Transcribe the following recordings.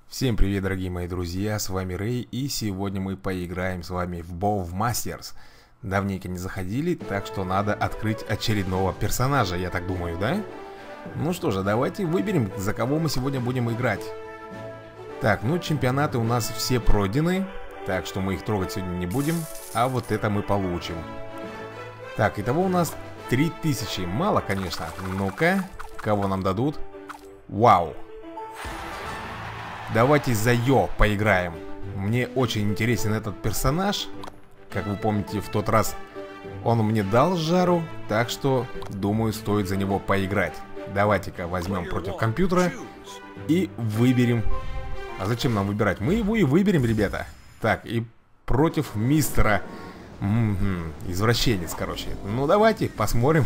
Всем привет, дорогие мои друзья, с вами Рэй, и сегодня мы поиграем с вами в Bow Masters. Давненько не заходили, так что надо открыть очередного персонажа, я так думаю, да? Ну что же, давайте выберем, за кого мы сегодня будем играть. Так, ну чемпионаты у нас все пройдены, так что мы их трогать сегодня не будем, а вот это мы получим. Так, итого у нас 3000, мало, конечно. Ну-ка, кого нам дадут? Вау! Давайте за Йо поиграем. Мне очень интересен этот персонаж. Как вы помните, в тот раз он мне дал жару, так что, думаю, стоит за него поиграть. Давайте-ка возьмем против компьютера и выберем. А зачем нам выбирать? Мы его и выберем, ребята. Так, и против мистера извращенец, короче. Ну, давайте, посмотрим.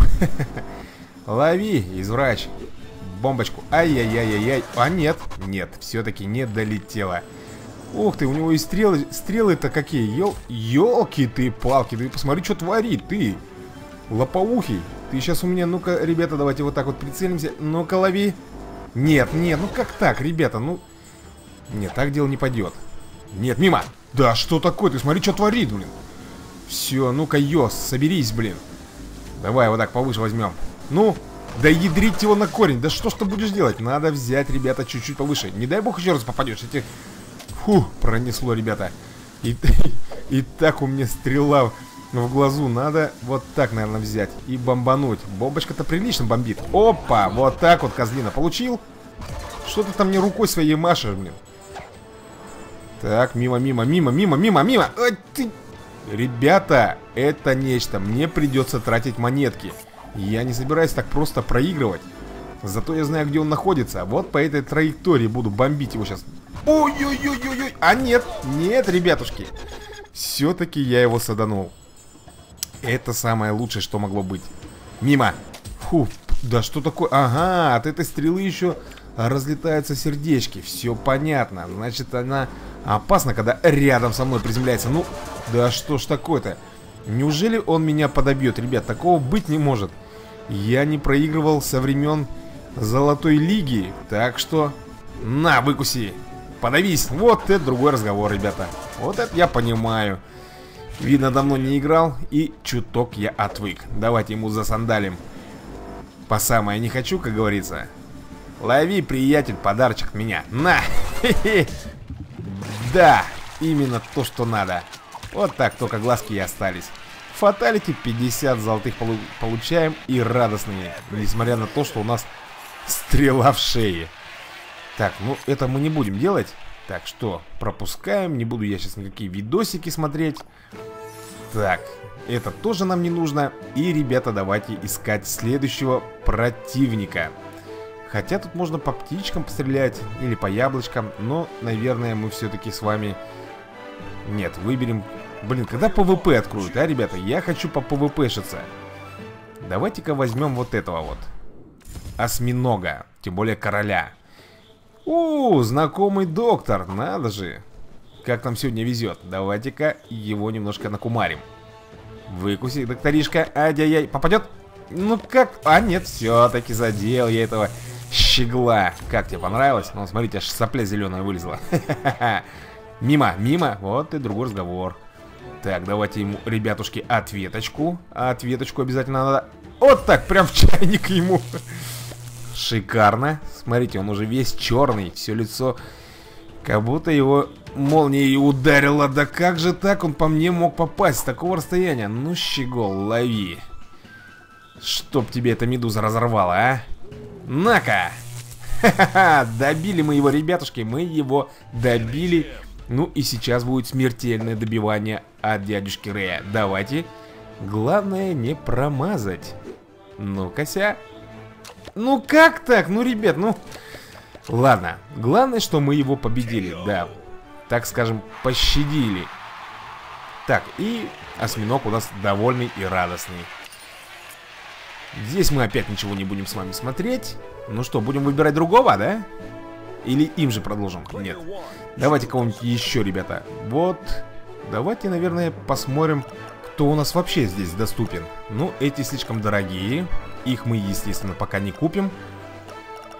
Лови, изврач. Бомбочку. Ай-яй-яй-яй-яй. А нет, нет, все-таки не долетело. Ух ты, у него и стрелы-то какие. Ёлки ты, палки. Ты посмотри, что творит, ты. Лопоухий. Ты сейчас у меня, ну-ка, ребята, давайте вот так вот прицелимся. Ну-ка, лови. Нет, нет, ну как так, ребята, ну. Нет, так дело не пойдет. Нет, мимо. Да что такое, ты смотри, что творит, блин. Все, ну-ка, Йос, соберись, блин. Давай вот так повыше возьмем. Ну. Да ядрить его на корень. Да что ж ты будешь делать? Надо взять, ребята, чуть-чуть повыше. Не дай бог еще раз попадешь. Фу, пронесло, ребята. И так у меня стрела в глазу. Надо вот так, наверное, взять и бомбануть. Бомбочка-то прилично бомбит. Опа, вот так вот, козлина. Получил? Что ты там мне рукой своей машешь, блин? Так, мимо. Ай, ты... Ребята, это нечто. Мне придется тратить монетки. Я не собираюсь так просто проигрывать. Зато я знаю, где он находится. Вот по этой траектории буду бомбить его сейчас. Ой-ой-ой-ой-ой. А нет, нет, ребятушки. Все-таки я его саданул. Это самое лучшее, что могло быть. Мимо. Фу, да что такое? Ага, от этой стрелы еще разлетаются сердечки. Все понятно. Значит, она опасна, когда рядом со мной приземляется. Ну, да что ж такое-то? Неужели он меня подобьет? Ребят, такого быть не может. Я не проигрывал со времен Золотой Лиги. Так что, на, выкуси. Подавись. Вот это другой разговор, ребята. Вот это я понимаю. Видно, давно не играл. И чуток я отвык. Давайте ему засандалим. По самое не хочу, как говорится. Лови, приятель, подарочек от меня. На. Да, именно то, что надо. Вот так, только глазки и остались. Фаталити 50 золотых получаем и радостные. Несмотря на то, что у нас стрела в шее. Так, ну это мы не будем делать. Так, что, пропускаем. Не буду я сейчас никакие видосики смотреть. Так, это тоже нам не нужно. И, ребята, давайте искать следующего противника. Хотя тут можно по птичкам пострелять или по яблочкам. Но, наверное, мы все-таки с вами... Нет, выберем... Блин, когда ПВП откроют, а, ребята? Я хочу по ПВПшиться. Давайте-ка возьмем вот этого вот осьминога, тем более короля. Знакомый доктор, надо же. Как нам сегодня везет. Давайте-ка его немножко накумарим. Выкуси, докторишка. Ай-яй-яй, попадет? Ну как? А нет, все-таки задел я этого щегла. Как тебе понравилось? Ну, смотрите, аж сопля зеленая вылезла. Мимо, вот и другой разговор. Так, давайте ему, ребятушки, ответочку. Ответочку обязательно надо. Вот так, прям в чайник ему. Шикарно. Смотрите, он уже весь черный. Все лицо, как будто его молнией ударило. Да как же так он по мне мог попасть с такого расстояния? Ну, щегол, лови. Чтоб тебе эта медуза разорвала, а? На-ка. Ха-ха-ха, добили мы его, ребятушки. Мы его добили. Ну и сейчас будет смертельное добивание от дядюшки Рэя. Давайте. Главное не промазать. Ну-ка-ся. Ну как так? Ну, ребят, ну... Ладно. Главное, что мы его победили. Да. Так скажем, пощадили. Так, и осьминог у нас довольный и радостный. Здесь мы опять ничего не будем с вами смотреть. Ну что, будем выбирать другого, да? Или им же продолжим? Нет. Давайте кого-нибудь еще, ребята. Вот. Давайте, наверное, посмотрим, кто у нас вообще здесь доступен. Ну, эти слишком дорогие. Их мы, естественно, пока не купим.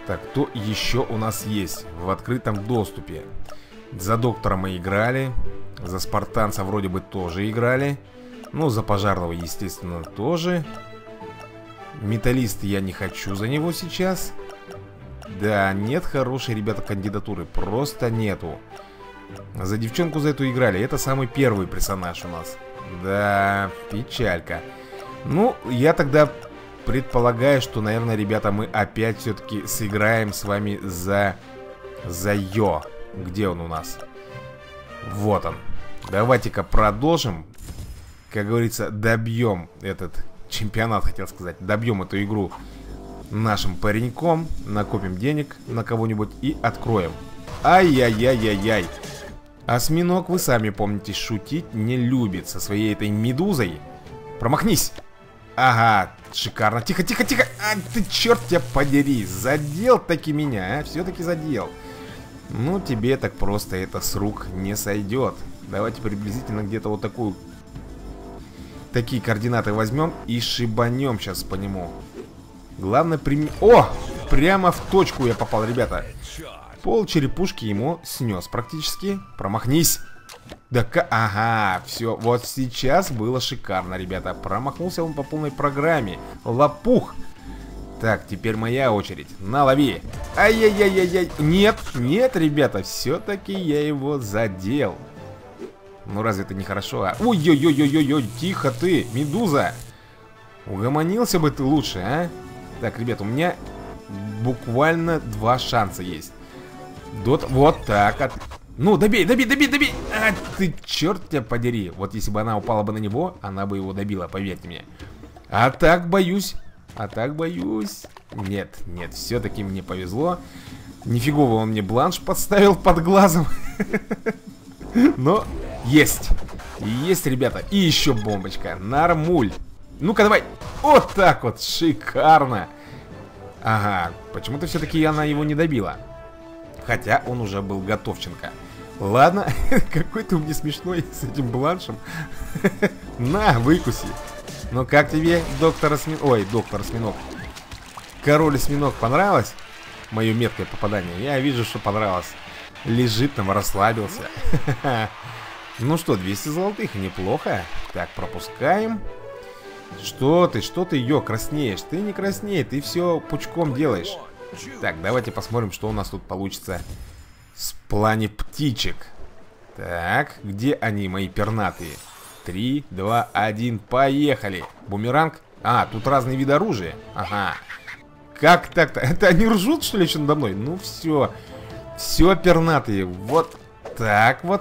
Так, кто еще у нас есть в открытом доступе? За доктора мы играли. За спартанца вроде бы тоже играли. Ну, за пожарного, естественно, тоже. Металлист я не хочу за него сейчас. Да, нет хорошей, ребята, кандидатуры. Просто нету. За девчонку за эту играли. Это самый первый персонаж у нас. Да, печалька. Ну, я тогда предполагаю, что, наверное, ребята, мы опять все-таки сыграем с вами за Йо. Где он у нас? Вот он. Давайте-ка продолжим. Как говорится, добьем этот чемпионат, хотел сказать. Добьем эту игру нашим пареньком. Накопим денег на кого-нибудь и откроем. Ай-яй-яй-яй-яй. Осьминог, вы сами помните, шутить не любит со своей этой медузой. Промахнись. Ага, шикарно. Тихо, тихо, тихо. А, ты черт тебя подери. Задел таки меня, а? Все-таки задел. Ну, тебе так просто это с рук не сойдет. Давайте приблизительно где-то вот такие координаты возьмем и шибанем сейчас по нему. Главное О! Прямо в точку я попал, ребята. Пол черепушки ему снес практически. Промахнись. Да, ага, все, вот сейчас было шикарно, ребята. Промахнулся он по полной программе. Лопух. Так, теперь моя очередь. На, лови. Ай-яй-яй-яй-яй. Нет, нет, ребята, все-таки я его задел. Ну, разве это не хорошо? Ой-ой-ой-ой-ой, тихо ты, медуза. Угомонился бы ты лучше, а? Так, ребята, у меня буквально 2 шанса есть. Вот так. Ну, добей, добей, добей, добей. А, ты черт тебя подери. Вот если бы она упала бы на него, она бы его добила, поверьте мне. А так боюсь. Нет, нет, все-таки мне повезло. Нифигово он мне бланш подставил под глазом. Но есть. Есть, ребята. И еще бомбочка. Нормуль. Ну-ка, давай. Вот так вот. Шикарно. Ага. Почему-то все-таки она его не добила. Хотя он уже был готовченко. Ладно. Какой ты у меня смешной с этим бланшем. На, выкуси. Ну как тебе, доктор Осьминог? Ой, доктор Осьминог. Король Осьминог, понравилось? Мое меткое попадание. Я вижу, что понравилось. Лежит там, расслабился. Ну что, 200 золотых, неплохо. Так, пропускаем. Что ты, Йо, краснеешь? Ты не красней, ты все пучком делаешь. Так, давайте посмотрим, что у нас тут получится в плане птичек. Так, где они, мои пернатые? 3, 2, 1, поехали. Бумеранг. А, тут разные виды оружия. Ага. Как так-то? Это они ржут, что ли, еще надо мной? Ну все. Все пернатые. Вот так вот.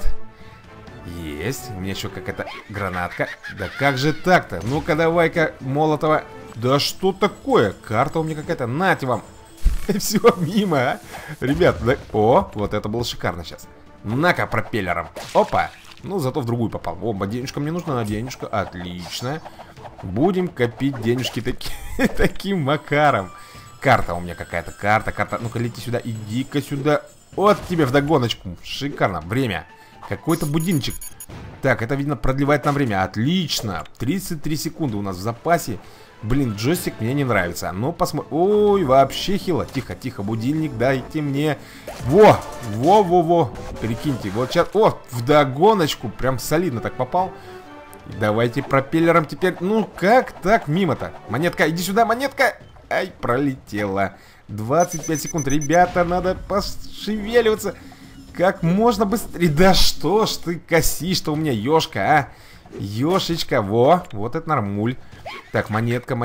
Есть. У меня еще какая-то гранатка. Да как же так-то? Ну-ка, давай-ка, Молотова. Да что такое? Карта у меня какая-то. Нате вам. Все мимо, а? Ребят, да... О, вот это было шикарно сейчас. На-ка, пропеллером. Опа. Ну, зато в другую попал. Оба, денежка мне нужна, денежка. Отлично. Будем копить денежки таким макаром. Карта у меня какая-то. Карта. Ну-ка, лети сюда. Иди-ка сюда. Вот тебе вдогоночку. Шикарно. Время. Какой-то будильничек. Так, это, видно, продлевает нам время. Отлично. 33 секунды у нас в запасе. Блин, джойстик мне не нравится. Но посмотрим. Ой, вообще хило. Тихо, тихо, будильник дайте мне. Во. Прикиньте, вот сейчас. О, вдогоночку. Прям солидно так попал. Давайте пропеллером теперь. Ну, как так мимо-то? Монетка, иди сюда, монетка. Ай, пролетела. 25 секунд. Ребята, надо пошевеливаться. Как можно быстрее. Да что ж ты косишь-то у меня, ёшка, а? Ёшечка, вот это нормуль. Так, монетка.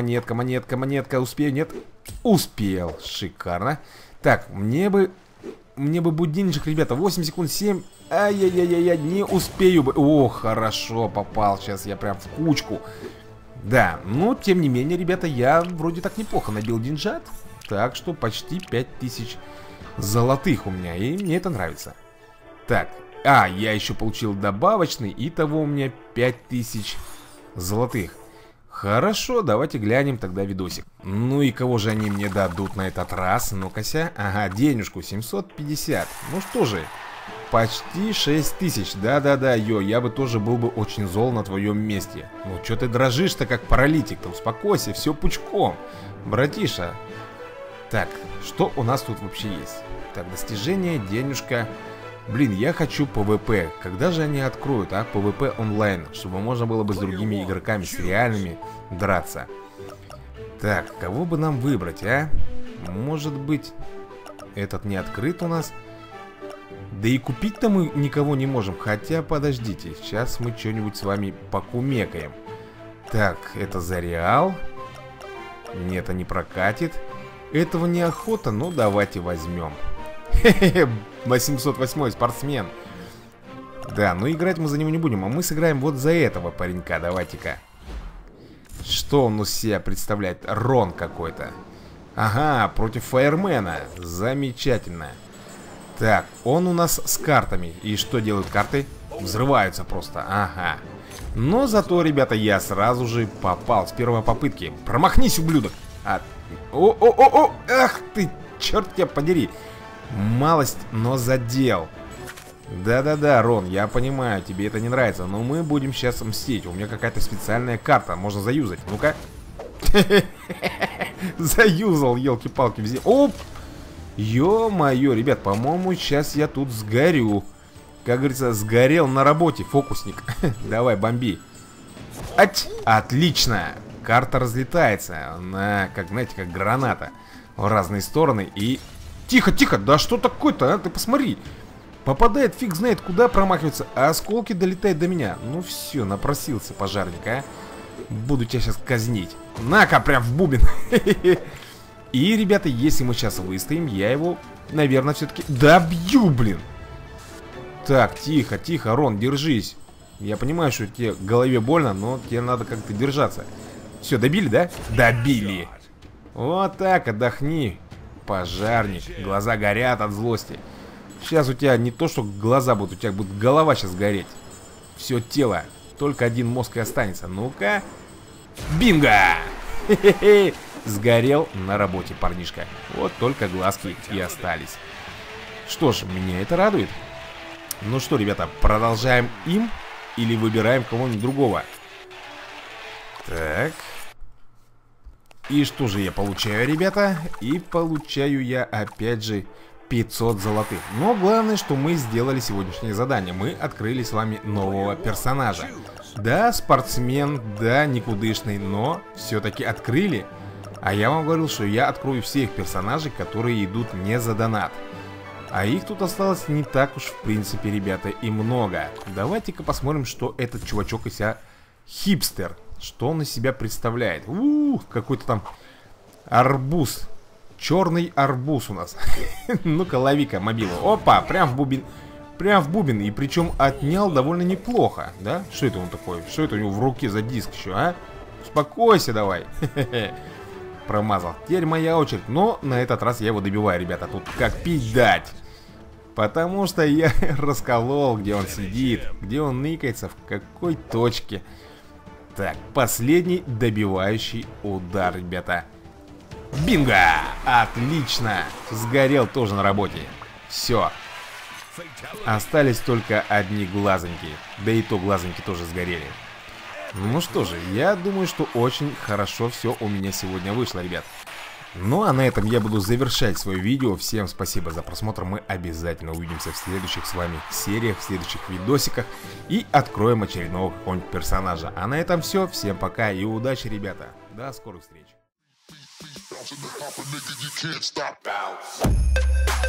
Успею, нет? Успел, шикарно. Так, мне бы будильничек, ребята. 8 секунд, 7. Ай-яй-яй-яй, не успею бы. О, хорошо, попал. Сейчас я прям в кучку. Да, но тем не менее, ребята, я вроде так неплохо набил деньжат. Так что почти 5000 золотых у меня. И мне это нравится. Так, я еще получил добавочный. Итого у меня 5000 золотых. Хорошо, давайте глянем тогда видосик. Ну и кого же они мне дадут на этот раз? Ну-ка-ся. Ага, денежку 750. Ну что же, почти 6000. Да-да-да, я бы тоже был бы очень зол на твоем месте. Ну что ты дрожишь-то как паралитик-то? Успокойся, все пучком. Братиша. Так, что у нас тут вообще есть? Так, достижение, денежка. Блин, я хочу PvP. Когда же они откроют, а? PvP онлайн, чтобы можно было бы с другими игроками, с реальными, драться. Так, кого бы нам выбрать, а? Может быть, этот не открыт у нас? Да и купить-то мы никого не можем. Хотя, подождите, сейчас мы что-нибудь с вами покумекаем. Так, это за реал. Нет, это не прокатит. Этого неохота, ну давайте возьмем. Хе-хе, 808 спортсмен. Да, но играть мы за него не будем, а мы сыграем вот за этого паренька, давайте-ка. Что он из себя представляет? Рон какой-то. Ага, против фаермена. Замечательно. Так, он у нас с картами. И что делают карты? Взрываются просто, ага. Но зато, ребята, я сразу же попал с первой попытки. Промахнись, ублюдок. О-о-о-о, ах ты, черт тебя подери. Малость, но задел. Да-да-да, Рон, я понимаю, тебе это не нравится, но мы будем сейчас мстить. У меня какая-то специальная карта, можно заюзать. Ну-ка. Заюзал, елки-палки, везде. Оп! Ё-моё, ребят, по-моему, сейчас я тут сгорю. Как говорится, сгорел на работе, фокусник. Давай, бомби. Ать! Отлично! Карта разлетается. Она, как, знаете, как граната. В разные стороны и... Тихо, тихо, да что такое-то, а? Ты посмотри. Попадает фиг знает куда, промахивается, а осколки долетают до меня. Ну все, напросился пожарник, а. Буду тебя сейчас казнить. На-ка, прям в бубен. И, ребята, если мы сейчас выстоим, я его, наверное, все-таки добью, блин. Так, тихо, тихо, Рон, держись. Я понимаю, что тебе в голове больно, но тебе надо как-то держаться. Все, добили, да? Добили. Вот так, отдохни, пожарник. Глаза горят от злости. Сейчас у тебя не то, что глаза будут, у тебя будет голова сейчас гореть. Все тело. Только один мозг и останется. Ну-ка. Бинго! Хе-хе-хе. Сгорел на работе, парнишка. Вот только глазки и остались. Что ж, меня это радует. Ну что, ребята, продолжаем им или выбираем кого-нибудь другого? Так. И что же я получаю, ребята? И получаю я, опять же, 500 золотых. Но главное, что мы сделали сегодняшнее задание. Мы открыли с вами нового персонажа. Да, спортсмен, да, никудышный, но все-таки открыли. А я вам говорил, что я открою всех персонажей, которые идут не за донат. А их тут осталось не так уж, в принципе, ребята, и много. Давайте-ка посмотрим, что этот чувачок из себя хипстер. Что он из себя представляет. Какой-то там арбуз. Черный арбуз у нас. Ну-ка, лови-ка мобилу. Опа, прям в бубен. Прям в бубен. И причем отнял довольно неплохо, да? Что это он такой? Что это у него в руке за диск еще, а? Успокойся давай. Промазал. Теперь моя очередь. Но на этот раз я его добиваю, ребята. Тут как пить дать. Потому что я расколол, где он сидит, где он ныкается, в какой точке. Так, последний добивающий удар, ребята. Бинго! Отлично! Сгорел тоже на работе. Все. Остались только одни глазоньки. Да и то глазоньки тоже сгорели. Ну что же, я думаю, что очень хорошо все у меня сегодня вышло, ребят. Ну а на этом я буду завершать свое видео. Всем спасибо за просмотр. Мы обязательно увидимся в следующих с вами сериях, в следующих видосиках. И откроем очередного какого-нибудь персонажа. А на этом все. Всем пока и удачи, ребята. До скорых встреч.